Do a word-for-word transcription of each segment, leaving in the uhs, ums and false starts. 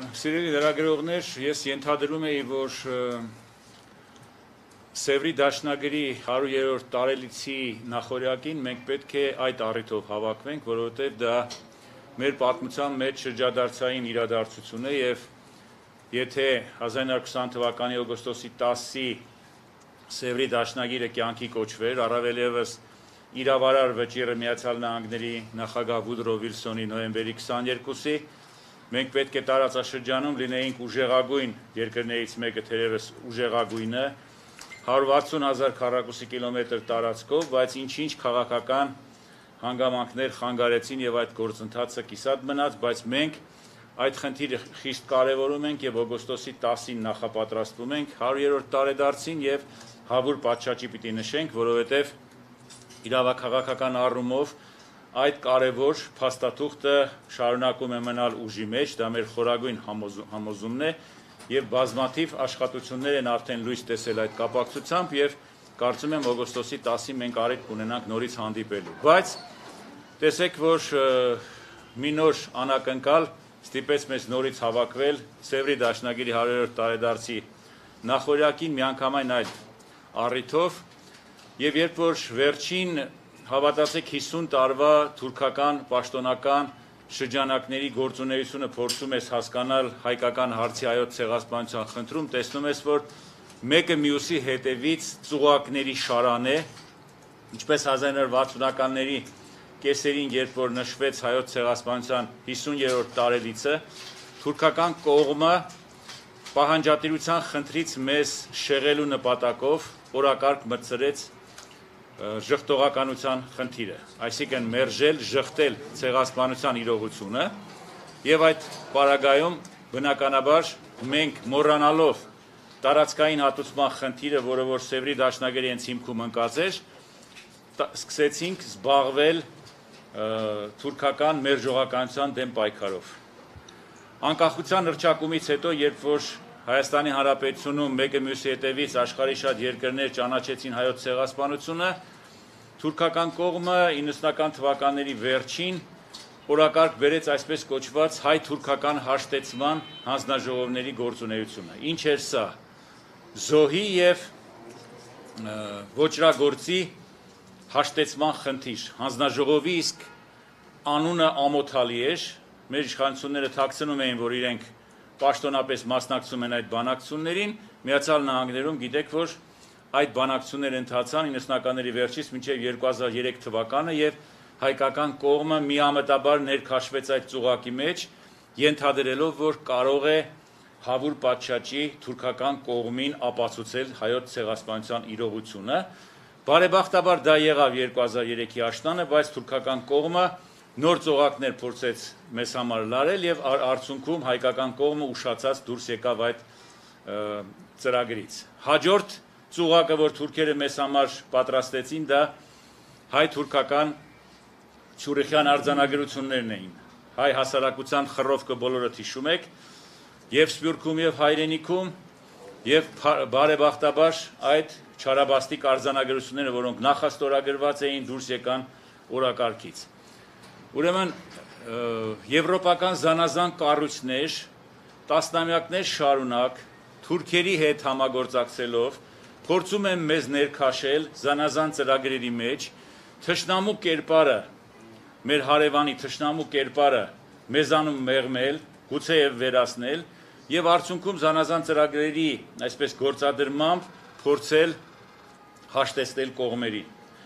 Սիրելի լրագրողներ, ես ենթադրում էի, որ Սևրի դաշնագրի հարյուրերորդ տարելիցի նախօրյակին մենք պետք է այդ առիթով հավաքվենք, որովհետև դա մեր պատմության մեջ շրջադարձային իրադարձություն է եւ եթե հազար իննսուն ութ թվականի օգոստոսի տասի Սևրի դաշնագիրը կյանքի կոչվեր, առավել ևս իրավարար վճիռը Միացյալ Նահանգների նախագահ Վուդրո Վիլսոնի նոյեմբերի քսաներկուսի մենք պետք է տարածաշրջանում լինեինք ուժեղագույն երկրներից մեկը, թերևս ուժեղագույնը, հարյուր վաթսուն հազար քառակուսի կիլոմետր տարածքով, բայց ինչ-ինչ քաղաքական հանգամանքներ խանգարեցին եւ այդ գործընթացը կիսատ մնաց, բայց մենք այդ խնդիրը խիստ կարևորում ենք եւ օգոստոսի տասին նախապատրաստվում ենք հարյուրերորդ տարեդարձին եւ հավուր պատշաճի պիտի նշենք, որովհետեւ իրավաքաղաքական առումով այդ կարևոր փաստաթուղթը շարունակում է մնալ ուժի մեջ, դա մեր խորագույն համոզումն է եւ բազմաթիվ աշխատություններ են արդեն լույս տեսել այդ կապակցությամբ եւ կարծում եմ օգոստոսի տասին մենք առիթ կունենանք նորից հանդիպելու։ Բայց տեսեք, որ մի նոր անակնկալ ստիպեց մեզ նորից հավաքվել Սևրի դաշնագիրի հարյուրերորդ տարեդարձի նախօրյակին միանգամայն այդ առիթով եւ երբ որ վերջին հավատացեք հիսուն տարվա թուրքական պաշտոնական շրջանակների գործունեությունը փորձում ես հասկանալ հայկական հարցի հայոց ցեղասպանության խնդրում, տեսնում ես, որ մեկը մյուսի հետևից ծուղակների շարան է, ինչպես հազար իննսուն վաթսունականների կեսերին, երբ որ նշվեց հայոց ցեղասպանության հիսուներորդ տարելիցը, թուրքական կողմը պահանջատիրության խնդրից մեզ շեղելու նպատակով օրակարգ մտցրեց ժխտողականության խնդիրը, այսինքն մերժել, ժխտել ցեղասպանության իրողությունը եւ այդ պարագայում բնականաբար մենք մոռանալով տարածքային հատուցման խնդիրը, որը որ Սևրի դաշնագրի հենց հիմքում ընկած էր, սկսեցինք զբաղվել թուրքական մերժողականության դեմ պայքարով։ Անկախության հռչակումից հետո, երբ որ Հայաստանի Հանրապետությունում մեկը մյուսի հետևից աշխարհի շատ երկրներ ճանաչեցին հայոց ցեղասպանությունը, թուրքական կողմը իննսունական թվականների վերջին օրակարգ բերեց այսպես կոչված հայ-թուրքական հաշտեցման հանձնաժողովների գործունեությունը։ Ինչ էր սա։ Զոհի եւ ոճրագործի հաշտեցման խնդիր։ Հանձնաժողովի իսկ անունը ամոթալի էր։ Մեր իշխանությունները թաքցնում էին, որ իրենք պաշտոնապես մասնակցում են այդ բանակցություններին, Միացյալ Նահանգներում գիտեք, որ այդ բանակցությունները ընթացան իննսունականների վերջից մինչև երկու հազար երեք թվականը եւ հայկական կողմը միամտաբար ներքաշվեց այդ ծուղակի մեջ, ենթադրելով, որ կարող է հավուր պատշաճի թուրքական կողմին ապացուցել հայոց ցեղասպանության իրողությունը։ Բարեբախտաբար դա եղավ երկու հազար երեքի աշնանը, բայց թուրքական կողմը նոր ծողակներ փորձեց մեզ համար լարել եւ արդյունքում հայկական կողմը ուշացած դուրս եկավ այդ ծրագրից։ Հաջորդ ծուղակը, որ թուրքերը մեզ համար պատրաստեցին, դա հայ-թուրքական Ցյուրիխյան արձանագրություններն էին։ Հայ հասարակության խռովքը բոլորը հիշում եք, եւ Սփյուռքում եւ Հայրենիքում, եւ բարեբախտաբար այդ չարաբաստիկ արձանագրությունները, որոնք նախաստորագրված էին, դուրս եկան օրակարգից։ Ուրեմն եվրոպական զանազան կառույցներ տասնամյակներ շարունակ թուրքերի հետ համագործակցելով փորձում են մեզ ներքաշել զանազան ծրագրերի մեջ, թշնամու կերպարը, մեր հարևանի թշնամու կերպարը մեզանում մեղմել, գուցեև վերացնել եւ արդյունքում զանազան ծրագրերի այսպես գործադրմամբ փորձել հաշտեցնել կողմերին։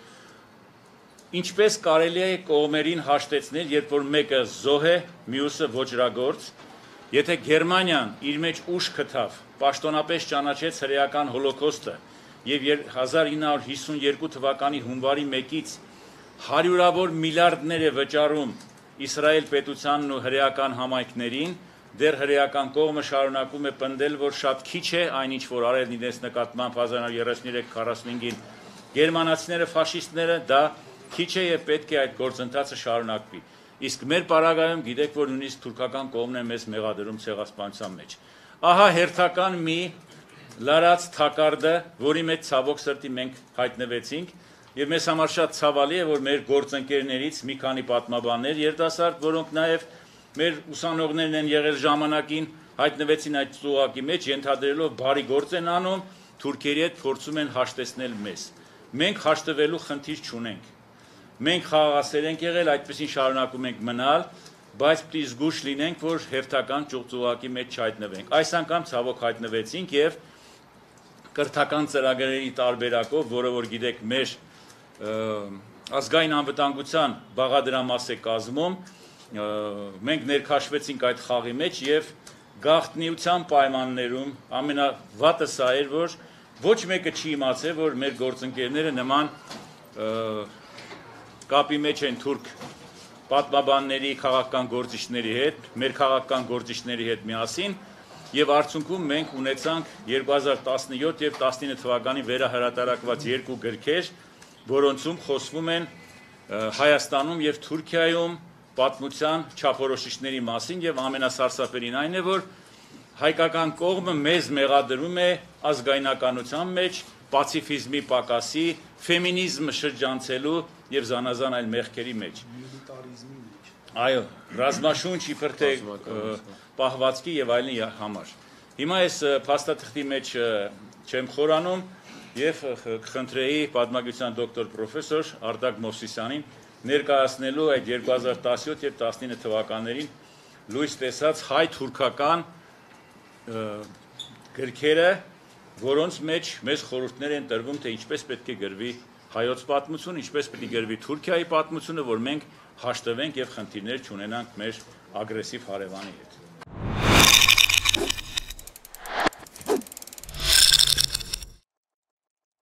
Ինչպես կարելի է կողմերին հաշտեցնել, երբ որ մեկը զոհ է, մյուսը ոճրագործ, եթե Գերմանիան իր մեջ ուժ գտավ, պաշտոնապես ճանաչեց հրեական հոլոկոստը եւ հազար ինը հարյուր հիսունյերկու թվականի հունվարի մեկից հարյուրավոր միլիարդներ է վճարում Իսրայել պետությանն ու հրեական համայնքներին, դեռ հրեական կողմը շարունակում է պնդել, որ շատ քիչ է այն ինչ որ արել իրենց նկատմամբ հազար ինը հարյուր երեսունյուրեք քառասունհինգին գերմանացիները, ֆաշիստները, դա քիչ է եւ պետք է այդ գործընթացը շարունակվի։ Իսկ մեր պարագայում գիտեք, որ նույնիսկ թուրքական կողմն է մեզ մեղադրում ցեղասպանության մեջ։ Ահա հերթական մի լարած թակարդը, որի մեջ ցավոք սրտի մենք հայտնվեցինք եւ մեզ համար շատ ցավալի է, որ մեր գործընկերներից մի քանի պատմաբաններ երիտասարդ, որոնք նաեւ մեր ուսանողներն են եղել ժամանակին, հայտնվեցին այդ ծուղակի մեջ, ենթադրելով բարի գործ են անում, թուրքերի հետ փորձում են հաշտեցնել մեզ։ Մենք հաշտվելու խնդիր չունենք։ Մենք խաղաղասեր ենք եղել, այդպեսին շարունակում ենք մնալ, բայց պիտի զգույշ լինենք, որ հերթական ծուղակի մեջ չհայտնվենք։ Այս անգամ ցավոք հայտնվեցինք եւ կրթական ծրագրերի տարբերակով, որը որ գիտեք, մեր ազգային անվտանգության բաղադրամաս է կազմում, մենք ներքաշվեցինք այդ խաղի մեջ եւ գաղտնիության պայմաններում ամենավատը սա էր, որ ոչ մեկը չի իմացել, որ մեր գործընկերները նման կապի մեջ են թուրք պատմաբանների, քաղաքական գործիչների հետ, մեր քաղաքական գործիչների հետ միասին, եւ արդյունքում մենք ունեցանք երկու հազար տասնյոթ եւ տասնինը թվականի վերահրատարակված երկու գրքեր, որոնցում խոսվում են Հայաստանում եւ Թուրքիայում պատմության չափորոշիչների մասին եւ ամենասարսափելին այն է, որ հայկական կողմը մեզ մեղադրում է ազգայնականության մեջ, պացիֆիզմի պակասի, ֆեմինիզմը շրջանցելու եւ զանազան այլ մեղքերի մեջ։ Այո, ռազմաշունչ իբր թե պահվածքի եւ այլնի համար։ Հիմա ես փաստաթղթի մեջ չեմ խորանում եւ կխնդրեի պատմագիտության դոկտոր պրոֆեսոր Արտակ Մովսիսյանին ներկայացնելու այդ երկու հազար տասնյոթ եւ տասնինը թվականներին լույս տեսած հայ-թուրքական գրքերը, որոնց մեջ մեզ խորհուրդներ են տրվում, թե ինչպես պետք է գրվի հայոց պատմություն, ինչպես պետք է գրվի Թուրքիայի պատմությունը, որ մենք հաշտվենք եւ խնդիրներ չունենանք մեր ագրեսիվ հարևանի հետ։